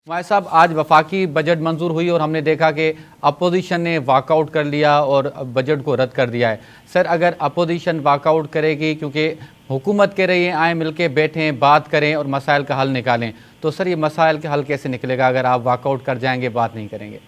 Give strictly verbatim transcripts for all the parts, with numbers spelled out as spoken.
हमारे साहब, आज वफाकी बजट मंजूर हुई और हमने देखा कि अपोजिशन ने वाकआउट कर लिया और बजट को रद्द कर दिया है। सर, अगर अपोजिशन वाकआउट करेगी, क्योंकि हुकूमत कह रही है आए मिलके बैठें, बात करें और मसाइल का हल निकालें, तो सर ये मसाइल का हल कैसे निकलेगा अगर आप वाकआउट कर जाएंगे, बात नहीं करेंगे?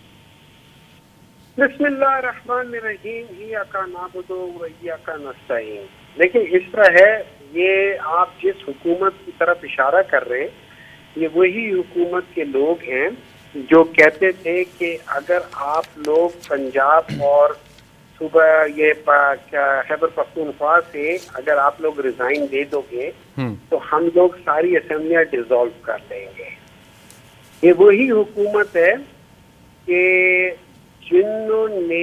देखिए, इस तरह है, ये आप जिस हुकूमत की तरफ इशारा कर रहे हैं, ये वही हुकूमत के लोग हैं जो कहते थे कि अगर आप लोग पंजाब और सुबह ये खैबर पख्तूनख्वा से अगर आप लोग रिजाइन दे दोगे तो हम लोग सारी असेंबलियां डिसॉल्व कर देंगे। ये वही हुकूमत है कि जिन्होंने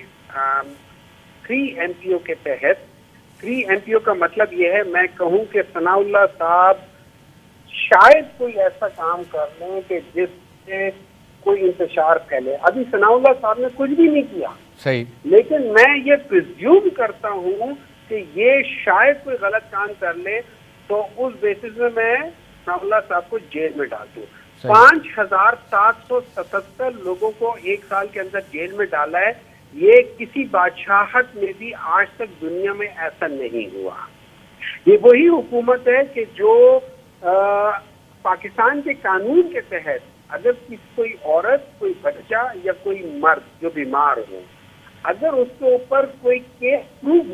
थ्री एम पी ओ के तहत, थ्री एम पी ओ का मतलब ये है, मैं कहूँ कि सनाउल्लाह साहब शायद कोई ऐसा काम कर लें कि जिससे कोई इंतशार फैले। अभी सनाउल्लाह साहब ने कुछ भी नहीं किया, सही, लेकिन मैं ये प्रिज्यूम करता हूँ कि ये शायद कोई गलत काम कर ले, तो उस बेसिस में मैं सनाउल्लाह साहब को जेल में डाल दूँ। पांच हजार सात सौ सतहत्तर लोगों को एक साल के अंदर जेल में डाला है। ये किसी बादशाहत में भी आज तक दुनिया में ऐसा नहीं हुआ। ये वही हुकूमत है कि जो आ, पाकिस्तान के कानून के तहत अगर किसी कोई औरत, कोई बच्चा या कोई मर्द जो बीमार हो, अगर उसके ऊपर कोई केस प्रूव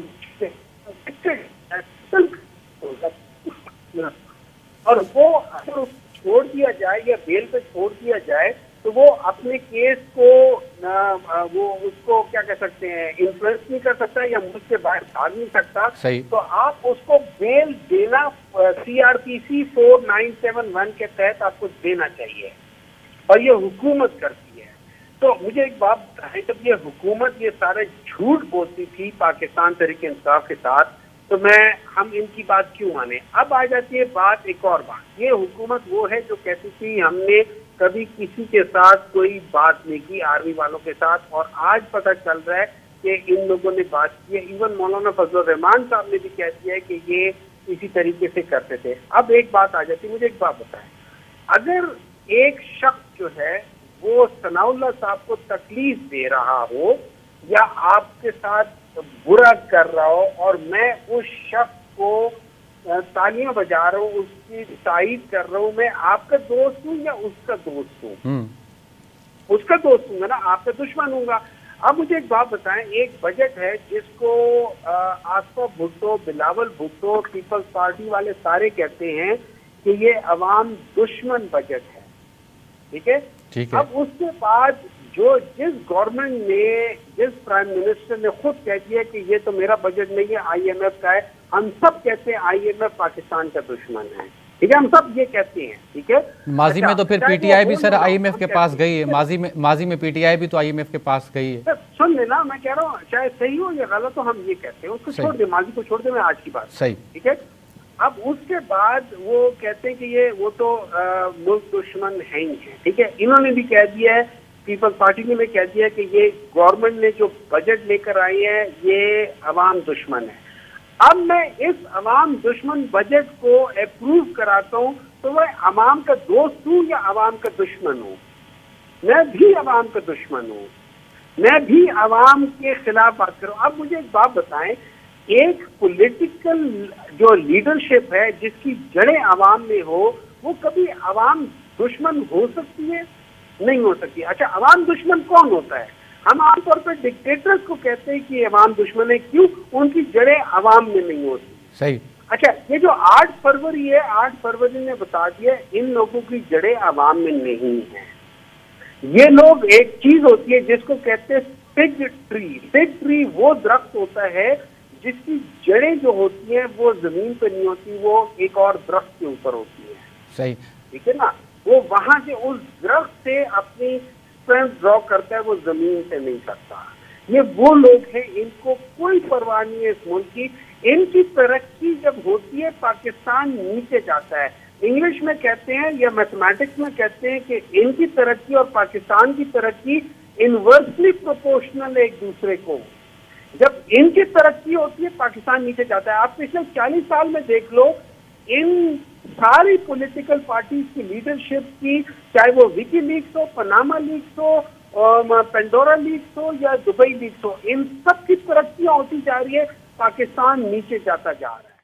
और वो अगर छोड़ दिया जाए या बेल पे छोड़ दिया जाए, तो वो अपने केस को आ, वो उसको क्या कह सकते हैं, इन्फ्लुएंस नहीं कर सकता या मुल्क से बाहर भाग नहीं सकता। तो आप उसको बेल देना C R P C four nine seven one के तहत आपको देना चाहिए, और ये हुकूमत करती है। तो मुझे एक बात बताएं, जब ये हुकूमत ये सारे झूठ बोलती थी पाकिस्तान तहरीक इंसाफ के साथ, तो मैं हम इनकी बात क्यों माने? अब आ जाती है बात, एक और बात, ये हुकूमत वो है जो कहती थी हमने कभी किसी के साथ कोई बात नहीं की, आर्मी वालों के साथ, और आज पता चल रहा है कि इन लोगों ने बात की है। इवन मौलाना फजल रहमान साहब ने भी कह दिया है कि ये इसी तरीके से करते थे। अब एक बात आ जाती है, मुझे एक बात बताएं, अगर एक शख्स जो है वो सनाउल्लाह साहब को तकलीफ दे रहा हो या आपके साथ बुरा कर रहा हो और मैं उस शख्स को तालियां बजा रहा हूँ, उसकी तारीफ कर रहा हूँ, मैं आपका दोस्त हूँ या उसका दोस्त हूँ? उसका दोस्त हूँगा ना, आपका दुश्मन हूँगा। अब मुझे एक बात बताएं, एक बजट है जिसको आसफा भुट्टो, बिलावल भुट्टो, पीपल्स पार्टी वाले सारे कहते हैं कि ये अवाम दुश्मन बजट है, ठीक है? ठीक है। अब उसके बाद जो जिस गवर्नमेंट ने, जिस प्राइम मिनिस्टर ने खुद कह दिया कि ये तो मेरा बजट नहीं है, आई एम एफ का है, हम सब कहते हैं आई एम एफ पाकिस्तान का दुश्मन है, ठीक है? हम सब ये कहते हैं, ठीक है? माजी में तो फिर पी टी आई भी सर आई एम एफ के पास गई है, माजी में माजी में पी टी आई भी तो आई एम एफ के पास गई है। सुन लेना, मैं कह रहा हूँ चाहे सही हो या गलत हो, हम ये कहते हैं, उसको छोड़ दे, माजी को छोड़ दे, मैं आज की बात, सही, ठीक है? अब उसके बाद वो कहते हैं कि ये वो तो आ, मुल्क दुश्मन है ही है, ठीक है? इन्होंने भी कह दिया है, पीपल्स पार्टी ने भी कह दिया है कि ये गवर्नमेंट ने जो बजट लेकर आई है ये अवाम दुश्मन है। अब मैं इस अवाम दुश्मन बजट को अप्रूव कराता हूँ, तो मैं अवाम का दोस्त हूँ या अवाम का दुश्मन हूँ? मैं भी अवाम का दुश्मन हूँ, मैं भी अवाम के खिलाफ बात करूँ। अब मुझे एक बात बताएं, एक पॉलिटिकल जो लीडरशिप है जिसकी जड़ें अवाम में हो, वो कभी अवाम दुश्मन हो सकती है? नहीं हो सकती। अच्छा, अवाम दुश्मन कौन होता है? हम आमतौर पर डिक्टेटर्स को कहते हैं कि अवाम दुश्मन है, क्यों? उनकी जड़ें अवाम में नहीं होती। सही। अच्छा, ये जो आठ फरवरी है, आठ फरवरी ने बता दिया इन लोगों की जड़ें अवाम में नहीं है। ये लोग, एक चीज होती है जिसको कहते हैं फिग ट्री। फिग ट्री वो दरख्त होता है जिसकी जड़ें जो होती हैं वो जमीन पर नहीं होती, वो एक और दरख्त के ऊपर होती है। सही, ठीक है ना? वो वहां से उस दरख्त से अपनी स्ट्रेंथ ड्रॉ करता है, वो जमीन से नहीं करता। ये वो लोग हैं, इनको कोई परवाह नहीं है इस मुल्क की। इनकी तरक्की जब होती है, पाकिस्तान नीचे जाता है। इंग्लिश में कहते हैं या मैथमेटिक्स में कहते हैं कि इनकी तरक्की और पाकिस्तान की तरक्की इनवर्सली प्रोपोर्शनल है एक दूसरे को। जब इनकी तरक्की होती है, पाकिस्तान नीचे जाता है। आप पिछले चालीस साल में देख लो, इन सारी पॉलिटिकल पार्टीज की लीडरशिप की, चाहे वो विकी लीक्स हो, पनामा लीक्स हो, पेंडोरा लीक्स हो या दुबई लीक्स हो, इन सब की तरक्कियां होती जा रही है, पाकिस्तान नीचे जाता जा रहा है।